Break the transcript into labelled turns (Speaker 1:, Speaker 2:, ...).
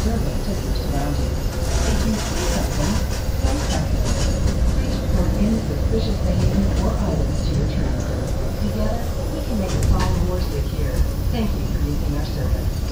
Speaker 1: survey to your surroundings. If you see something, don't track it. Please report any suspicious behavior or items to your trainer. Together, we can make the fall more secure. Thank you for using our service.